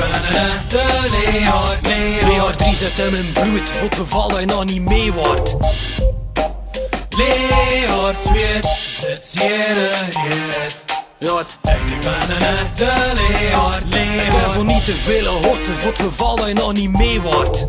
ben een echte leegaert. Leegaert 3 zit in mijn bloed, voor het geval dat je nog niet mee wordt. Leegaert zweet, zit zeeregeerd. Ik ben een echte leegaert. Ik ben voor niet te veel horten, voor het geval dat je nog niet mee wordt.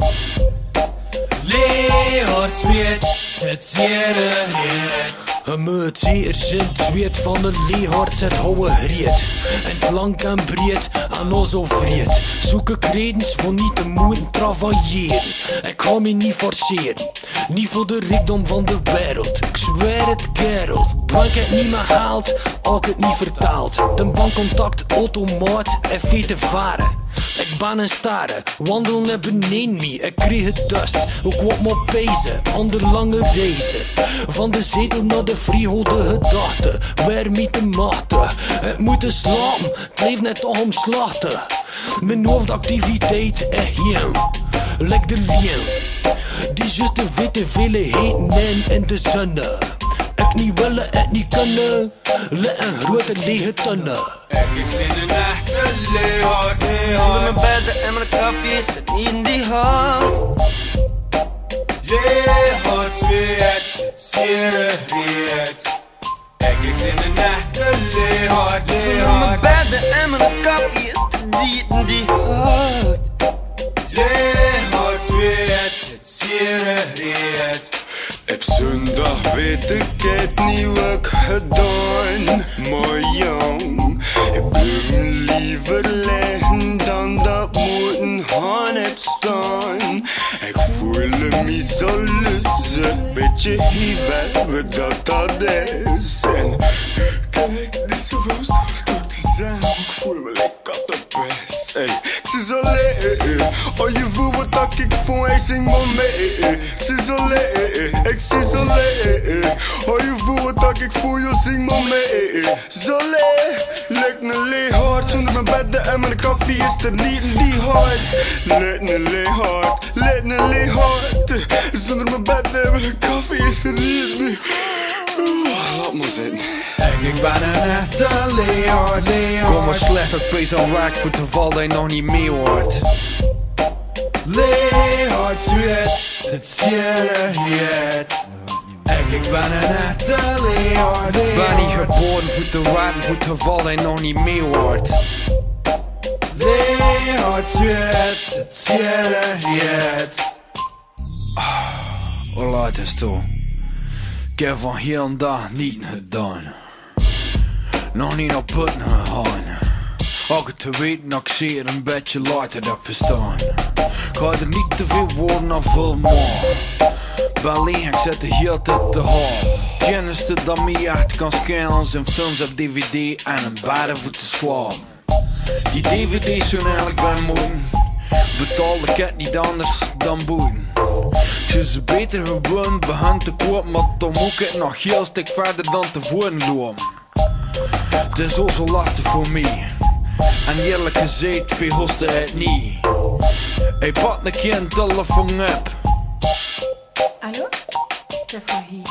Leegaert zweet, zit zeeregeerd. Je moet zeer zin zweet van de leegaert zet houden greet. En klank en breed en al zo vreed. Zoeken credens voor niet te moeten travailleren. Ik ga me niet forceren, niet voor de rijkdom van de wereld. Ik zweer het kerel, blank het niet meer haalt, als ik het niet vertaalt. De bankcontact, automaat en vete varen. Ik ben een stare, wandel naar beneden me. Ik kreeg het dust, ook wat me pezen. Onder lange reizen, van de zetel naar de vrieholde gedachten. Waar me te maten, het moet slapen, het leeft net om slachten. Mijn hoofdactiviteit is hier, lek de lien. Die juist de witte vele heten in de zonne. Ik niet willen, ik niet kunnen, let een grote lege tonnen. Ik zin een echte leegaert. Zonder mijn bedden en mijn koffie is het niet in die hand. Leegaert zweet, zeeregeerd. Ik zin een echte leegaert. Zonder mijn bedden en mijn koffie is het niet in die hand. Leegaert zweet, zeeregeerd. Op zondag weet ik het niet wat ik gedaan. Maar jong, ik blijf liever liggen dan dat moeten gaan heb staan. Ik voel me zo lustig, beetje hiebel wat dat is. En kijk, dit is zo wat te zijn. Ik voel me lekker kattenpest. Hey, ik zit zo leeg, oh je voelt wat ik voel, hij zingt maar mee. Ik zit zo leeg, ik zit zo leeg, oh je voelt wat ik voel, je zingt maar mee. Zo leeg, lijkt een leegaert. Zonder mijn bedden en mijn koffie is er niet in die hart. Lijkt een leegaert, lijkt een leegaert. Zonder mijn bedden en mijn koffie is er niet in die. Laat me zitten. Ik ben een echte leegaert. Kom maar slecht dat pees al raakt voor het geval dat je nog niet mee wordt. Leegaert zweet, het zeeregeerd. Ik ben een echte leegaert. Ik ben niet geboren voor te raden voor het geval dat je nog niet mee wordt. Leegaert zweet, het zeeregeerd. Hoe laat is het toch? Ik heb van heel een dag niet gedaan. Nog niet op putten gegaan. Ook het te weten dat ik zeer een beetje later heb verstaan. Ik ga er niet te veel woorden aan vullen, man. Ben leeg, ik zet de heel tijd te haal. Het enigste dat me echt kan schelen zijn films op DVD en een baren voor te slaan. Die DVD's zijn eigenlijk bij moeten. Betaal ik het niet anders dan boeien. Ik zou ze beter gewoon beginnen te koop, maar dan moet ik nog heel stuk verder dan tevoren lopen. Het is ook zo lastig voor mij. En eerlijk gezegd, veel hoste het niet. Hey, pak een keer een telefoon op. Hallo? Stefan hier.